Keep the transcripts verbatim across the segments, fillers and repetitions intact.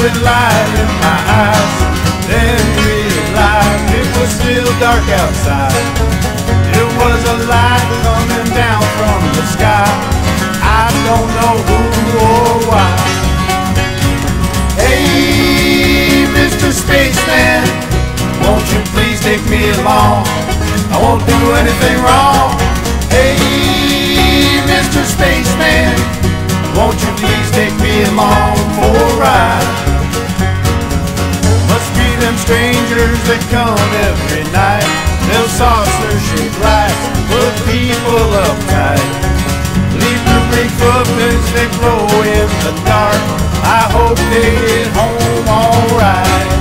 red light in my eyes, then realized it was still dark outside. It was a light coming down from the sky. I don't know who or why. Hey, Mister Spaceman, won't you please take me along? I won't do anything wrong. Hey, Mister Spaceman, won't you please take me along for a ride? Must be them strangers that come every night. They'll saucer-shaped lights put people uptight. Leave the reflectors that glow in the dark. I hope they get home alright.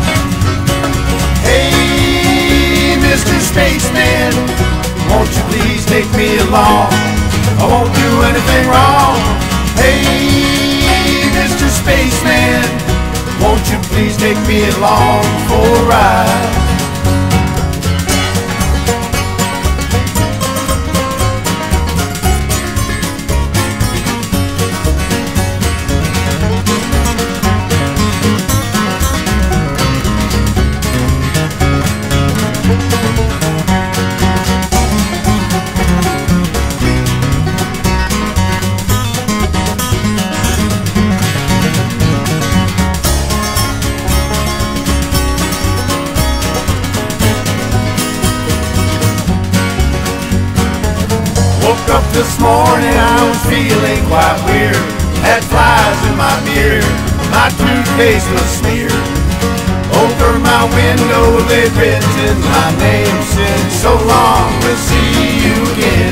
Hey, Mister Spaceman, won't you please take me along? I won't do anything wrong. Hey, Mister Spaceman, won't you please take me along for a ride? Woke up this morning, I was feeling quite weird. Had flies in my beard, my toothpaste was smeared. Over my window they'd written my name, said, so long, we'll see you again.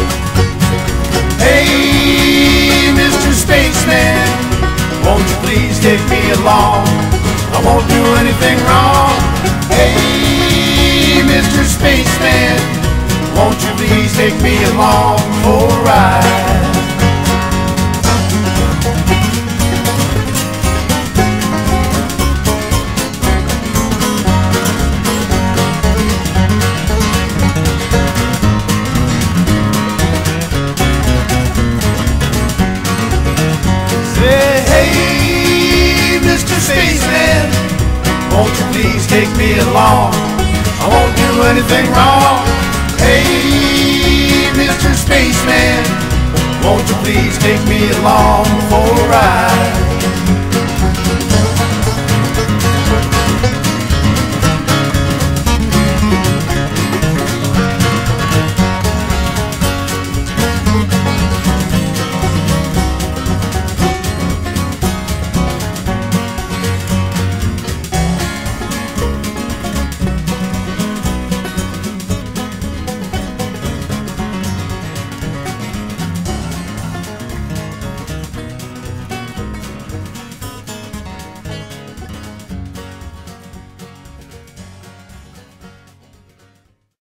Hey, Mister Spaceman, won't you please take me along? I won't do anything wrong. Hey, Mister Spaceman, won't you please take me along for a ride? Say, hey, Mister Spaceman, won't you please take me along? I won't do anything wrong. Hey, Mister Spaceman, won't you please take me along for a ride?